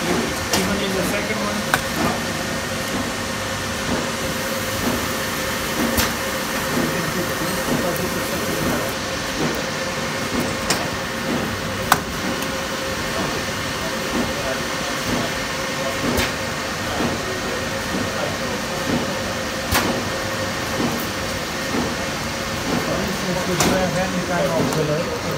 Even in the second one. Would you have any kind of color?